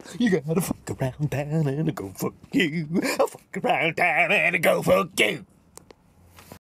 You gotta fuck around town and go fuck you. Fuck around town and go fuck you.